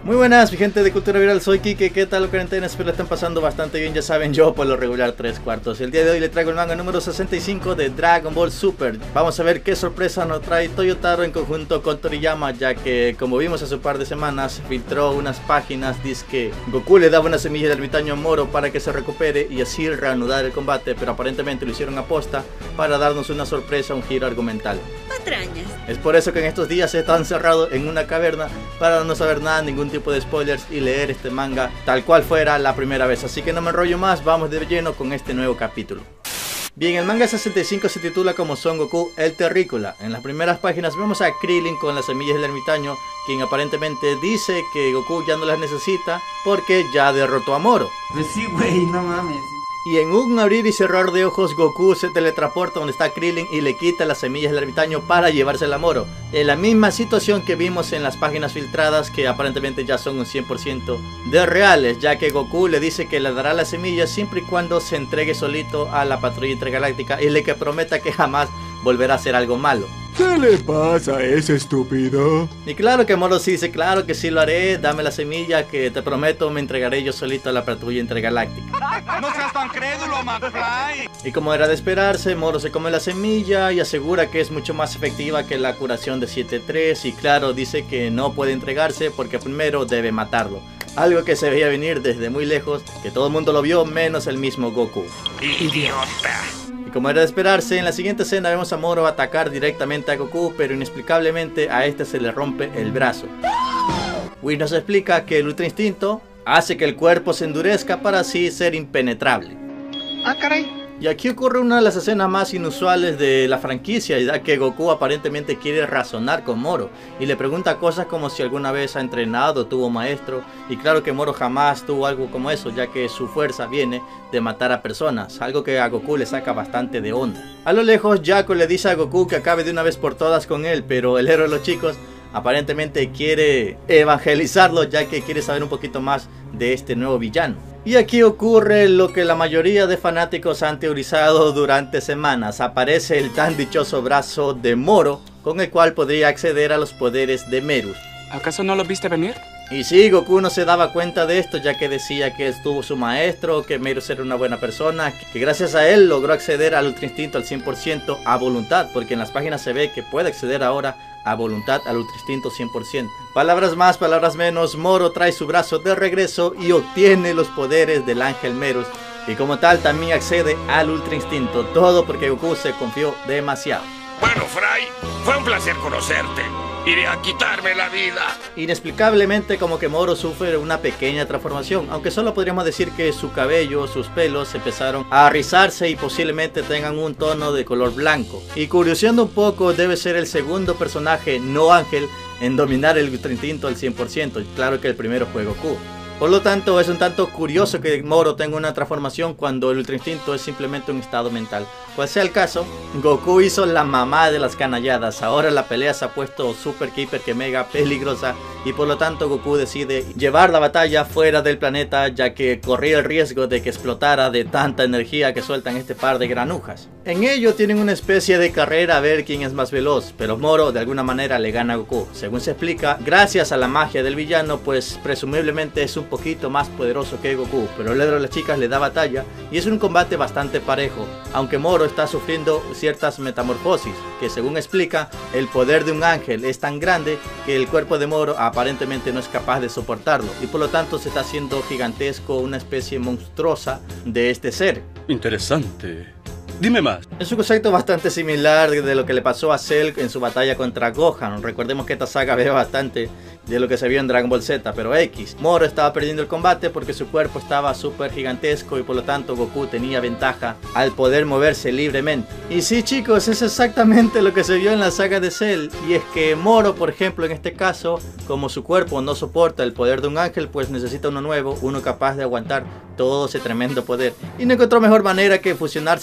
Muy buenas, mi gente de Cultura Viral, soy Kike. ¿Qué tal, cuarentena? Espero la estén pasando bastante bien. Ya saben, yo por lo regular 3/4. El día de hoy le traigo el manga número 65 de Dragon Ball Super. Vamos a ver qué sorpresa nos trae Toyotaro en conjunto con Toriyama, ya que, como vimos hace un par de semanas, filtró unas páginas. Dice que Goku le daba una semilla de ermitaño a Moro para que se recupere y así reanudar el combate, pero aparentemente lo hicieron aposta para darnos una sorpresa, un giro argumental. Patrañas. Es por eso que en estos días he estado encerrado en una caverna para no saber nada, ningún tipo de spoilers, y leer este manga tal cual fuera la primera vez. Así que no me enrollo más, vamos de lleno con este nuevo capítulo. Bien, el manga 65 se titula como Son Goku el Terrícola. En las primeras páginas vemos a Krillin con las semillas del ermitaño, quien aparentemente dice que Goku ya no las necesita porque ya derrotó a Moro. Pues sí, güey, no mames. Y en un abrir y cerrar de ojos, Goku se teletransporta donde está Krillin y le quita las semillas del ermitaño para llevársela a Moro. En la misma situación que vimos en las páginas filtradas, que aparentemente ya son un 100% de reales, ya que Goku le dice que le dará las semillas siempre y cuando se entregue solito a la patrulla intergaláctica y le que prometa que jamás volverá a hacer algo malo. ¿Qué le pasa a ese estúpido? Y claro que Moro sí dice, claro que sí lo haré, dame la semilla que te prometo me entregaré yo solito a la patrulla intergaláctica. ¡No seas tan crédulo, McFly! Y como era de esperarse, Moro se come la semilla y asegura que es mucho más efectiva que la curación de 7-3, y claro, dice que no puede entregarse porque primero debe matarlo. Algo que se veía venir desde muy lejos, que todo el mundo lo vio menos el mismo Goku. ¡Idiota! Y como era de esperarse, en la siguiente escena vemos a Moro atacar directamente a Goku, pero inexplicablemente a este se le rompe el brazo. Whis nos explica que el Ultra Instinto hace que el cuerpo se endurezca para así ser impenetrable. ¡Ah, caray! Y aquí ocurre una de las escenas más inusuales de la franquicia, ya que Goku aparentemente quiere razonar con Moro y le pregunta cosas como si alguna vez ha entrenado, tuvo maestro, y claro que Moro jamás tuvo algo como eso, ya que su fuerza viene de matar a personas, algo que a Goku le saca bastante de onda. A lo lejos, Jaco le dice a Goku que acabe de una vez por todas con él, pero el héroe de los chicos aparentemente quiere evangelizarlo, ya que quiere saber un poquito más de este nuevo villano. Y aquí ocurre lo que la mayoría de fanáticos han teorizado durante semanas. Aparece el tan dichoso brazo de Moro, con el cual podría acceder a los poderes de Merus. ¿Acaso no lo viste venir? Y sí, Goku no se daba cuenta de esto, ya que decía que estuvo su maestro, que Merus era una buena persona, que gracias a él logró acceder al Ultra Instinto al 100% a voluntad, porque en las páginas se ve que puede acceder ahora a voluntad al Ultra Instinto 100%. Palabras más, palabras menos, Moro trae su brazo de regreso y obtiene los poderes del Ángel Merus, y como tal también accede al Ultra Instinto, todo porque Goku se confió demasiado. Bueno, Fry, fue un placer conocerte. Iré a quitarme la vida. Inexplicablemente, como que Moro sufre una pequeña transformación, aunque solo podríamos decir que su cabello, sus pelos empezaron a rizarse y posiblemente tengan un tono de color blanco. Y curioseando un poco, debe ser el segundo personaje no ángel en dominar el Ultra Instinto al 100%, y claro que el primero fue Goku. Por lo tanto, es un tanto curioso que Moro tenga una transformación cuando el Ultra Instinto es simplemente un estado mental. Cual sea el caso, Goku hizo la mamá de las canalladas. Ahora la pelea se ha puesto super, hiper, que mega peligrosa, y por lo tanto Goku decide llevar la batalla fuera del planeta, ya que corría el riesgo de que explotara de tanta energía que sueltan este par de granujas. En ello tienen una especie de carrera a ver quién es más veloz, pero Moro de alguna manera le gana a Goku. Según se explica, gracias a la magia del villano, pues presumiblemente es un poquito más poderoso que Goku, pero el héroe de las chicas le da batalla y es un combate bastante parejo, aunque Moro está sufriendo ciertas metamorfosis, que según explica, el poder de un ángel es tan grande que el cuerpo de Moro aparentemente no es capaz de soportarlo, y por lo tanto se está haciendo gigantesco, una especie monstruosa de este ser. Interesante. Dime más. Es un concepto bastante similar de lo que le pasó a Cell en su batalla contra Gohan. Recordemos que esta saga ve bastante de lo que se vio en Dragon Ball Z, pero X. Moro estaba perdiendo el combate porque su cuerpo estaba súper gigantesco y por lo tanto Goku tenía ventaja al poder moverse libremente. Y sí, chicos, es exactamente lo que se vio en la saga de Cell, y es que Moro, por ejemplo, en este caso, como su cuerpo no soporta el poder de un ángel, pues necesita uno nuevo, uno capaz de aguantar todo ese tremendo poder, y no encontró mejor manera que fusionarse con el planeta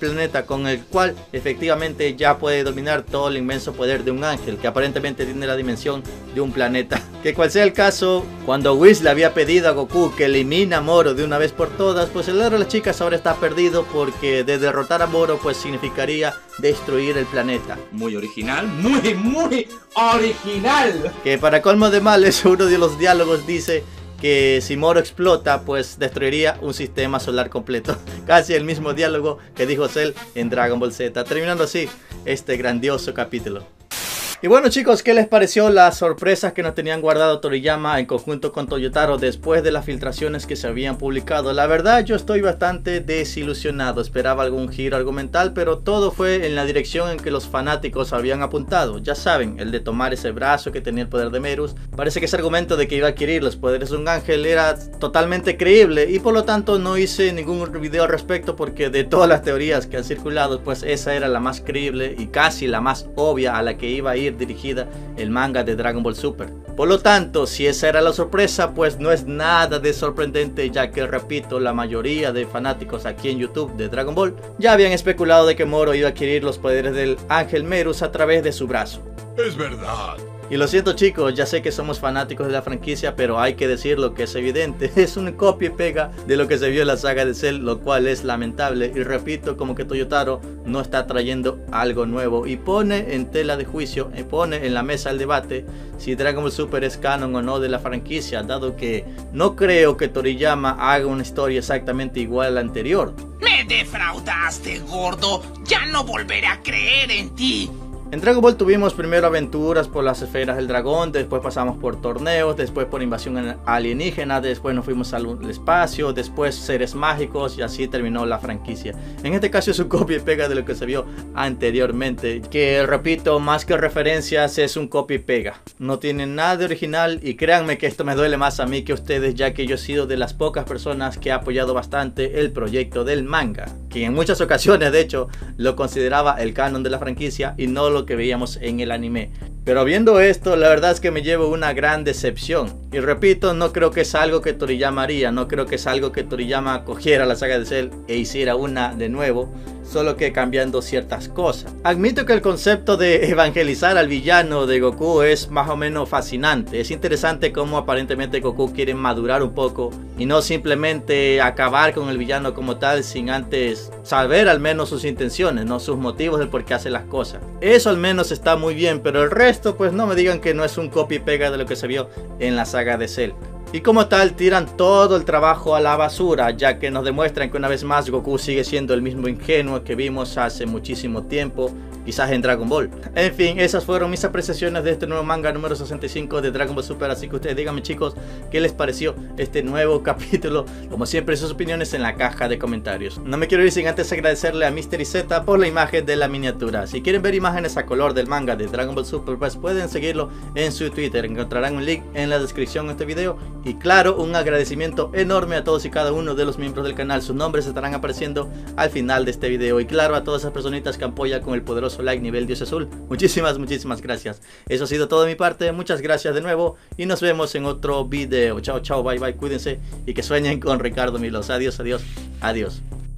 planeta con el cual efectivamente ya puede dominar todo el inmenso poder de un ángel que aparentemente tiene la dimensión de un planeta. Que cual sea el caso, cuando Whis le había pedido a Goku que elimine a Moro de una vez por todas, pues el héroe de las chicas ahora está perdido, porque de derrotar a Moro pues significaría destruir el planeta. Muy original, muy original. Que para colmo de males, uno de los diálogos dice que si Moro explota, pues destruiría un sistema solar completo. Casi el mismo diálogo que dijo Cell en Dragon Ball Z, terminando así este grandioso capítulo. Y bueno chicos, ¿qué les pareció las sorpresas que nos tenían guardado Toriyama en conjunto con Toyotaro después de las filtraciones que se habían publicado? La verdad yo estoy bastante desilusionado, esperaba algún giro argumental, pero todo fue en la dirección en que los fanáticos habían apuntado. Ya saben, el de tomar ese brazo que tenía el poder de Merus. Parece que ese argumento de que iba a adquirir los poderes de un ángel era totalmente creíble y por lo tanto no hice ningún video al respecto, porque de todas las teorías que han circulado, pues esa era la más creíble y casi la más obvia a la que iba a ir dirigida el manga de Dragon Ball Super. Por lo tanto, si esa era la sorpresa, pues no es nada de sorprendente, ya que repito, la mayoría de fanáticos aquí en YouTube de Dragon Ball ya habían especulado de que Moro iba a adquirir los poderes del ángel Merus a través de su brazo. Es verdad. Y lo siento chicos, ya sé que somos fanáticos de la franquicia, pero hay que decirlo que es evidente, es un copia y pega de lo que se vio en la saga de Cell, lo cual es lamentable. Y repito, como que Toyotaro no está trayendo algo nuevo y pone en tela de juicio, pone en la mesa el debate si Dragon Ball Super es canon o no de la franquicia, dado que no creo que Toriyama haga una historia exactamente igual a la anterior. Me defraudaste, gordo. Ya no volveré a creer en ti. En Dragon Ball tuvimos primero aventuras por las esferas del dragón, después pasamos por torneos, después por invasión alienígena, después nos fuimos al espacio, después seres mágicos y así terminó la franquicia. En este caso es un copia y pega de lo que se vio anteriormente, que repito, más que referencias es un copia y pega. No tiene nada de original y créanme que esto me duele más a mí que a ustedes, ya que yo he sido de las pocas personas que ha apoyado bastante el proyecto del manga, que en muchas ocasiones de hecho lo consideraba el canon de la franquicia y no lo que veíamos en el anime. Pero viendo esto, la verdad es que me llevo una gran decepción. Y repito, no creo que es algo que Toriyama haría, no creo que es algo que Toriyama cogiera la saga de Cell e hiciera una de nuevo, solo que cambiando ciertas cosas. Admito que el concepto de evangelizar al villano de Goku es más o menos fascinante. Es interesante cómo aparentemente Goku quiere madurar un poco y no simplemente acabar con el villano como tal sin antes saber al menos sus intenciones, no sus motivos del por qué hace las cosas. Eso al menos está muy bien, pero el resto pues no me digan que no es un copia y pega de lo que se vio en la saga de Cell. Y como tal tiran todo el trabajo a la basura, ya que nos demuestran que una vez más Goku sigue siendo el mismo ingenuo que vimos hace muchísimo tiempo, quizás en Dragon Ball. En fin, esas fueron mis apreciaciones de este nuevo manga número 65 de Dragon Ball Super, así que ustedes díganme chicos, ¿qué les pareció este nuevo capítulo? Como siempre, sus opiniones en la caja de comentarios. No me quiero ir sin antes agradecerle a Mystery Z por la imagen de la miniatura. Si quieren ver imágenes a color del manga de Dragon Ball Super, pues pueden seguirlo en su Twitter, encontrarán un link en la descripción de este video. Y claro, un agradecimiento enorme a todos y cada uno de los miembros del canal. Sus nombres estarán apareciendo al final de este video. Y claro, a todas esas personitas que apoyan con el poderoso like nivel Dios Azul. Muchísimas gracias. Eso ha sido todo de mi parte. Muchas gracias de nuevo. Y nos vemos en otro video. Chao, chao, bye, bye. Cuídense y que sueñen con Ricardo Milos. Adiós, adiós, adiós.